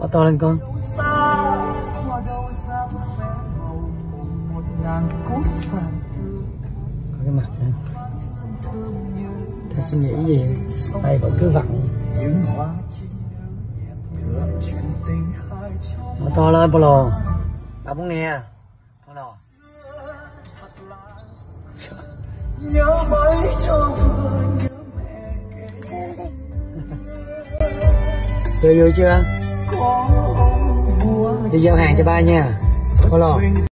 Mở to lên con. Có cái mặt này. Ta suy nghĩ gì tay vẫn cứ vặn. Mở to lên Polo. Bà muốn nghe Polo. Nhớ mấy cho vừa nhớ mẹ kể. Chơi vui chưa? Đi giao hàng cho ba nha Polo.